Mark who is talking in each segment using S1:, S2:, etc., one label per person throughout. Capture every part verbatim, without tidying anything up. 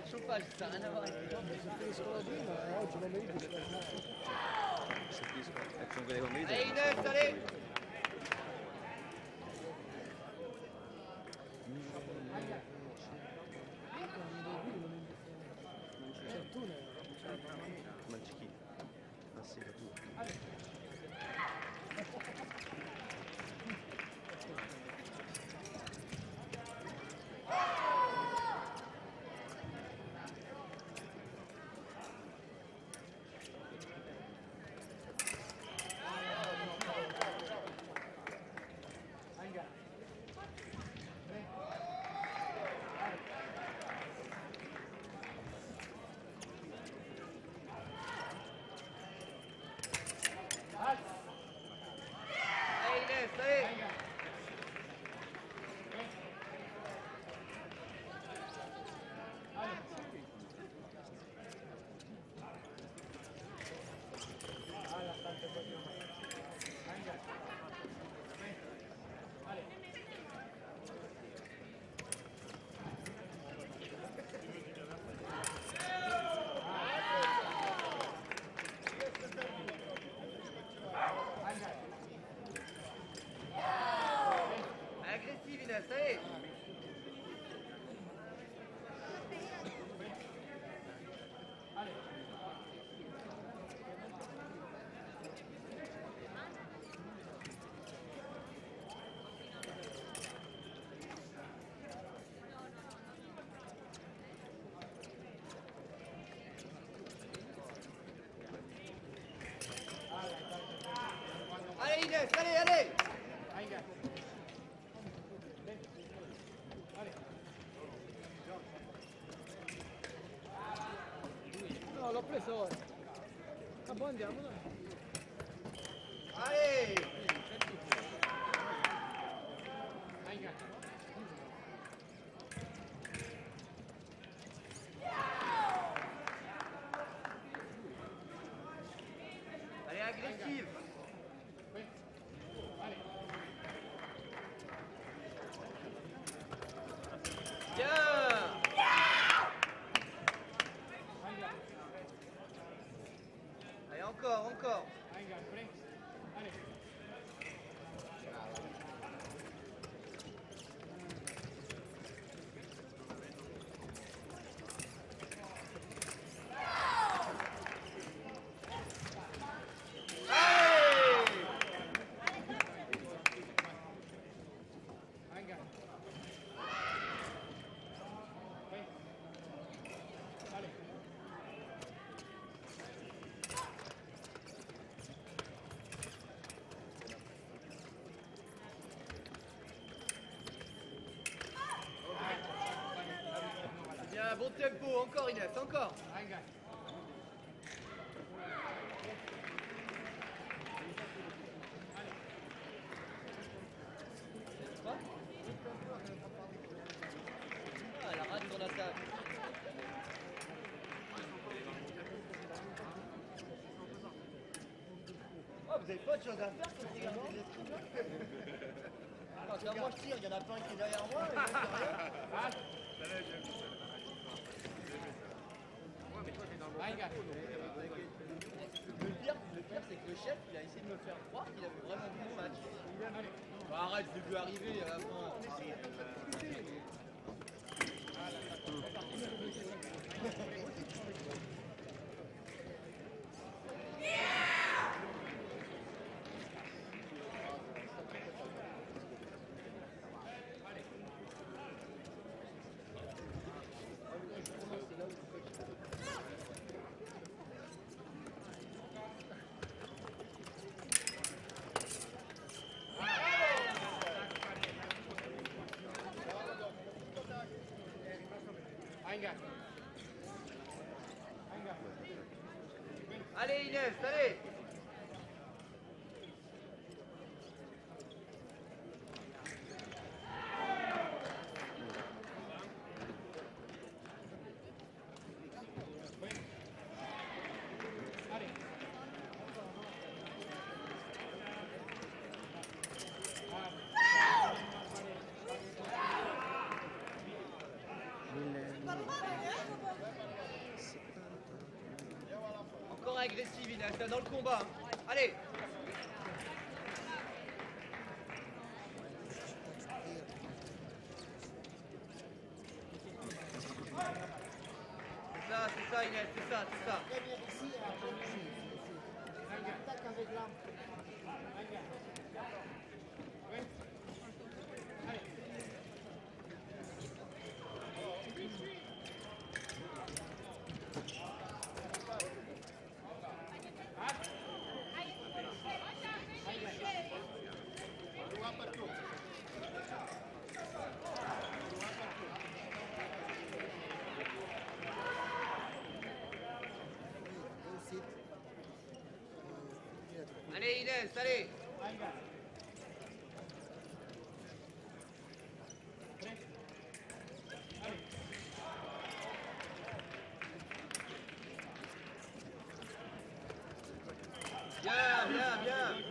S1: le chauffage, ça n'a rien à voir avec les gens.
S2: Si finiscono prima e oggi non vedi che
S3: Se finiscono, eh, comunque devo vedere.
S1: Allez Inès, allez.
S3: Mangichino. Ah sì, tu.
S1: Allez Inès, allez. Agressive Inès, allez. Allez Inès, allez, allez.
S2: No, l'ho preso ora. Ma poi andiamo, dai.
S1: Allez. Allez, agressive. Bien. Allez, encore, encore. Bien, bon tempo, encore Inès, encore. Ah, la rate son attaque. Oh, vous avez pas de choses à faire quand vous regardez les escrimes. Quand là, moi je tire, il y en a pas un qui est derrière moi. Et moi, je fais rien. Le pire, le pire c'est que le chef il a essayé de me faire croire qu'il avait vraiment vu le match. Bah, arrête, je l'ai vu arriver à la fin. Allez Inès, allez. agressive, Inès, là, dans le combat. Hein. Allez. C'est ça, c'est ça, Inès, c'est ça, c'est ça. Allez Inès, allez. Bien, bien, bien.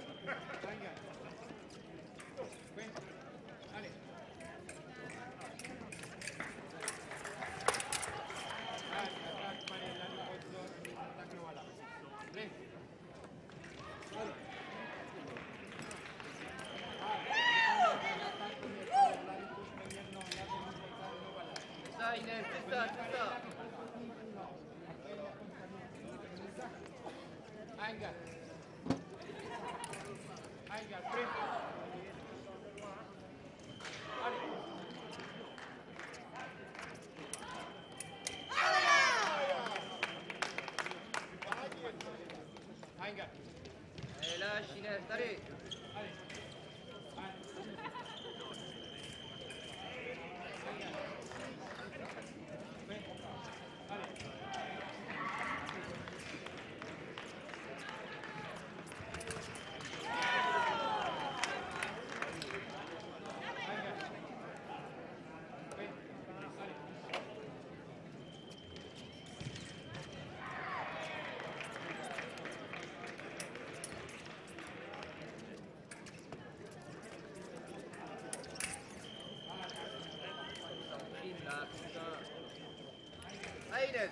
S1: C'est ça Inès, c'est ça, c'est ça.
S2: Venga. Venga, tres. Venga.
S1: Allez, lâche Inès, allez. Allez Inès.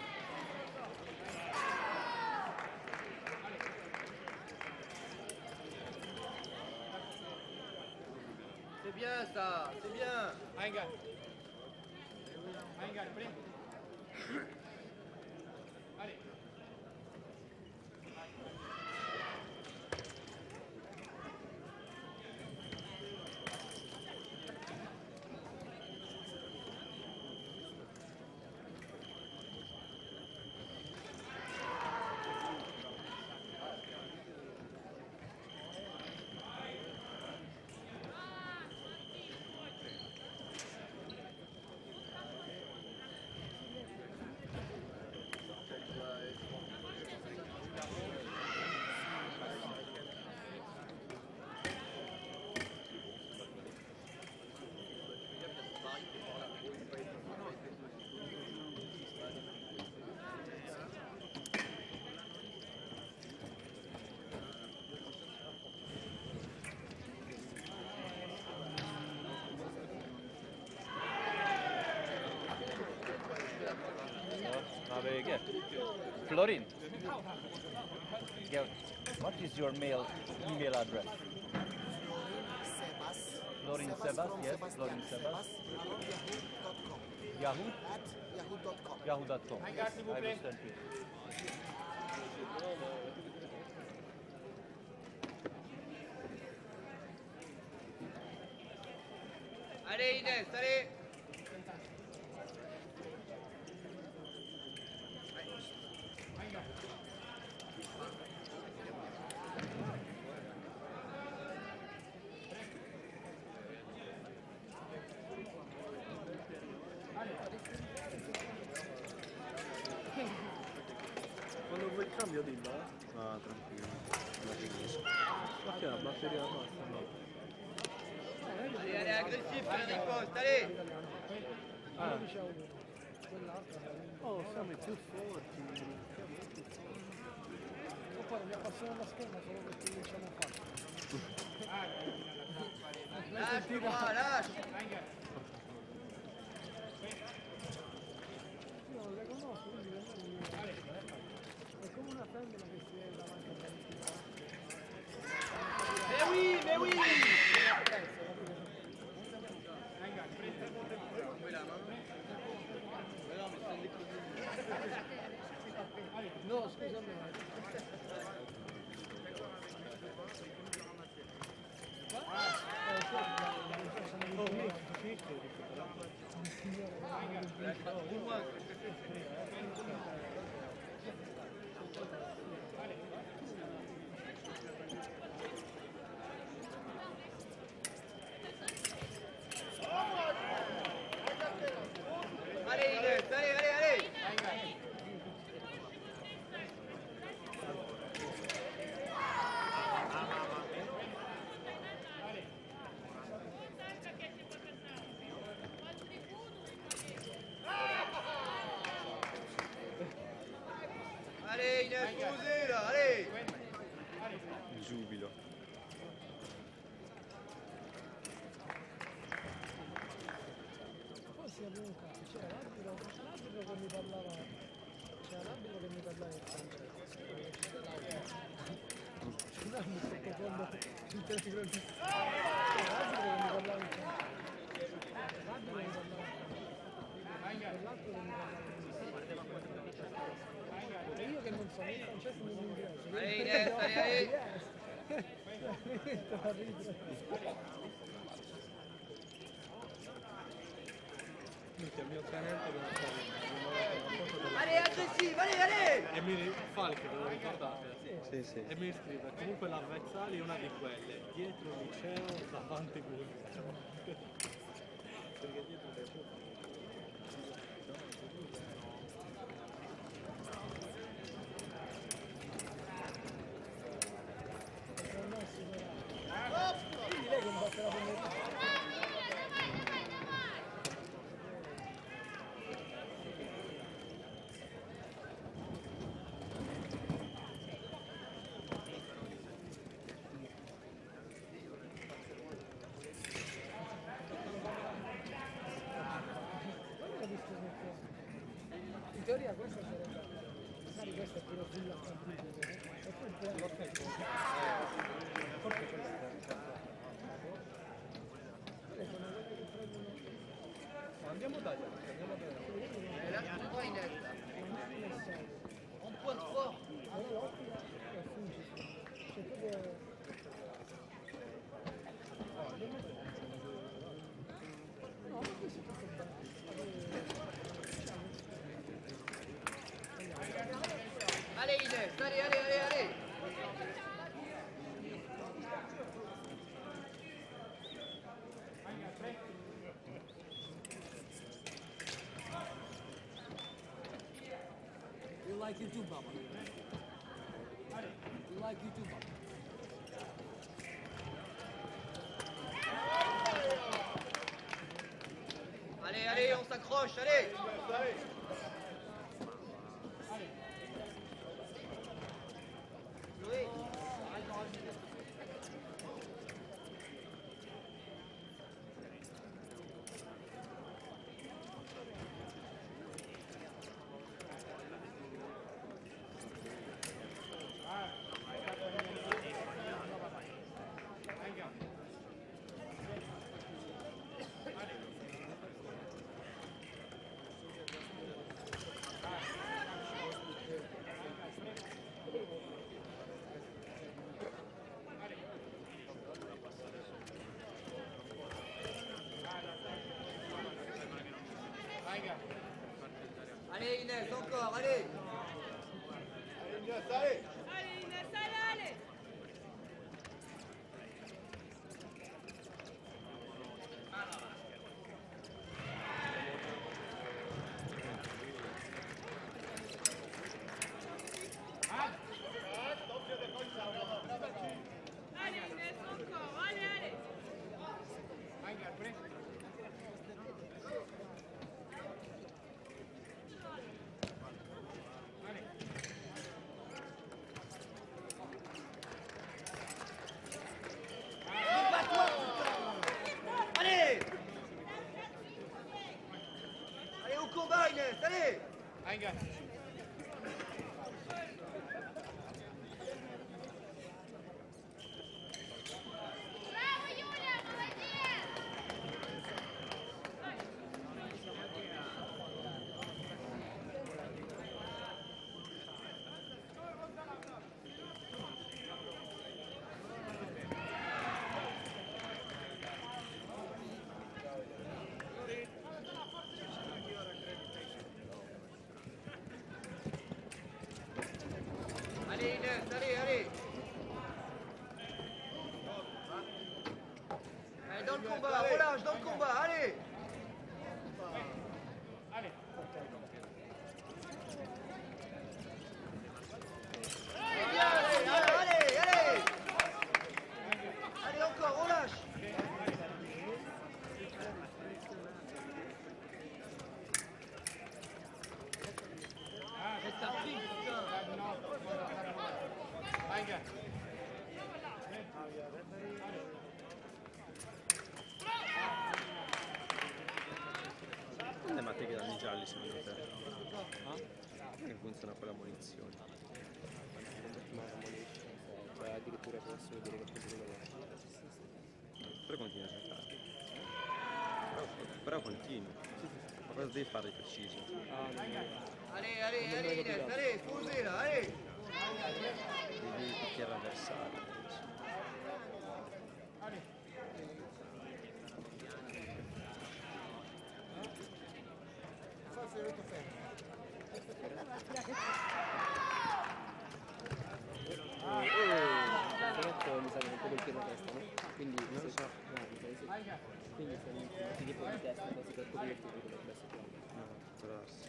S1: C'est bien ça, c'est bien.
S2: Venga. Venga, prem. Allez.
S4: Get. Florin, get. What is your mail email address? Florin Sebas, yes, Florin Sebas. Yahoo?
S5: At yahoo dot com.
S4: Yahoo dot com. Yes, I will send you.
S1: Allez Inès, allez.
S3: Quando vuoi il cambio dillo, eh? Ah, tranquillo, la finisco. Ma che è la batteria basta, no?
S1: Allez, allez, agressif, fais la riposte, allez.
S3: Ah.
S2: Quell'altra.
S3: Oh, siamo i più forti.
S2: O poi mi appassiona la scherma solo perché cominciamo a fare.
S1: Lâche moi, lâche.
S2: Io non le conosco, quindi per me è come
S1: Allez Inès, allez, allez, allez. Allez Inès, faut oser là, allez.
S3: Il giubilo.
S2: Poi si è venuto, c'era l'arbitro, l'arbitro che mi parlava, c'era l'arbitro che mi parlava del Sanchez. No, mi sto confondendo il telecronista. C'era l'arbitro che mi parlava del Sanchez. L'arbitro che mi parlava del Sanchez. Quell'altro che mi parlava del Sanchez. E io che non so né il francese né l'inglese.
S1: Allez Inès, allez, allez.
S2: Mi metto a ridere.
S3: Minchia, il mio canente che non sta viendo.
S1: Allez, agressive, allez, allez.
S3: E mi Falk, ve lo ricordate?
S2: Sì.
S3: Sì, sì. E mi scrive, comunque l'avversario è una di quelle, dietro il liceo, davanti pure. Perché dietro c'è tutto.
S2: Quindi lei che mi batte la prima. In teoria questa sarebbe, magari questa è pure sulla stampita, e poi il piano forse questa sono quelli che prendono.
S3: Andiamo da andiamo da
S1: Et là, tu prends Inès. On pointe fort.
S2: Però l'ottica è funzionale. C'è proprio. No, ma questo è tutto bene.
S1: Allez Inès, allez, allez, allez, allez.
S2: You like you too, Baba. You like you too, Baba.
S1: Allez, allez, on s'accroche, allez. Chloé. Allez Inès, encore, allez. Allez Inès, allez.
S5: Allez Inès, allez, allez. Allez Inès, encore, allez, allez.
S1: Bats-toi, putain. Allez. Allez au combat Inès, allez. allez, allez. Allez, dans le combat, relâche, dans le combat, allez. Allez. Allez, allez, allez. Allez, encore, relâche.
S3: Quante matte che danno i gialli secondo te? Ah? Che funziona quella munizione?
S6: Cioè addirittura posso vedere che cosa vuole.
S3: Però continua a giocare. Però, però continua. Ma cosa devi fare di preciso?
S1: Allez, allez, allez, Inès, allez, posez là, allez.
S3: Devi picchiare l'avversario.
S6: Però mi sa che non può colpire la testa, no? Quindi non lo so. No, mi sa di sì. Quindi se non ti tipo di testa, così per coprirti potrebbe essere quello.
S3: No, può darsi.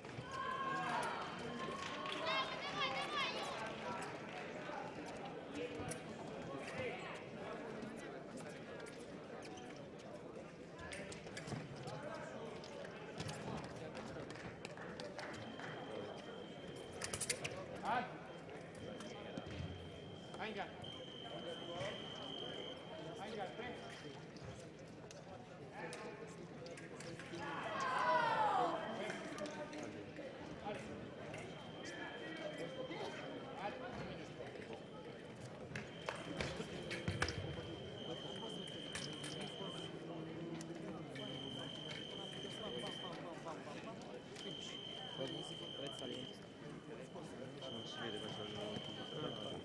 S3: Non si vede questo è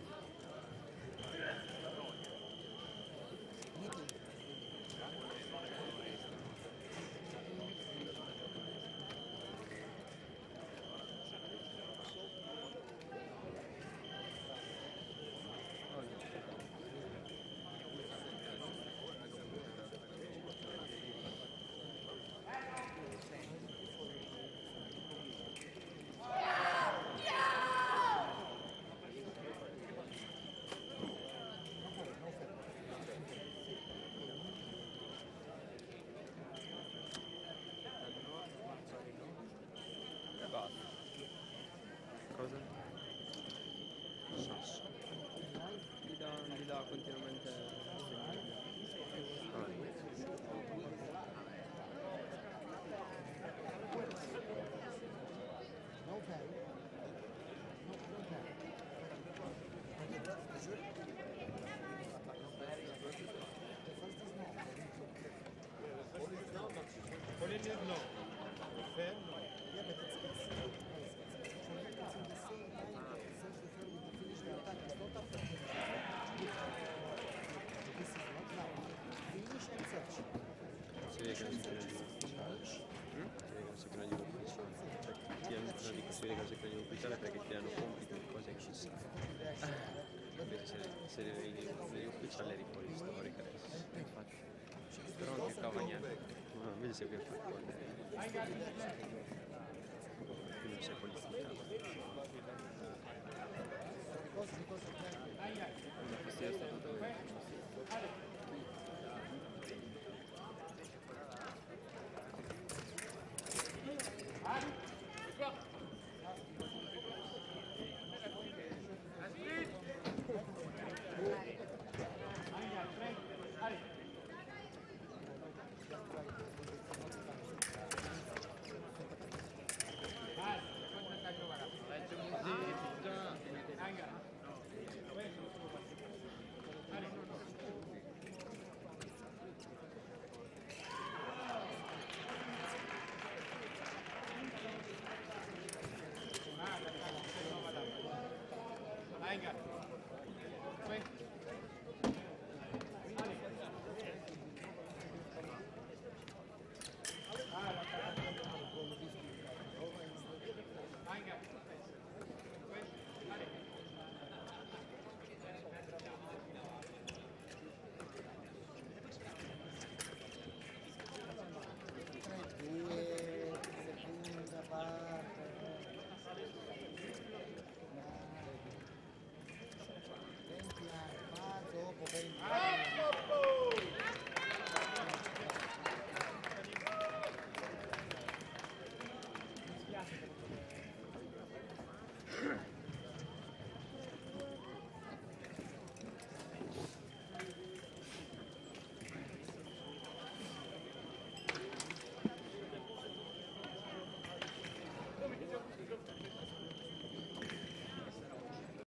S3: cosa? Sasso.
S6: Gli dà, gli dà continuamente.
S3: Si vede che non si prende di ufficiale. Si vede che non si prende di ufficiale. Cioè, ti hanno, no, dico, si vede che non si prende di ufficiale perché ti danno compiti e cose che non sai. Invece se, se devi ufficiale eri fuori storica adesso.
S6: Infatti. Però non ti cava niente.
S3: No, invece sei qui a fare con lei. Quindi non sei qualificato.
S6: Questo è stato dove.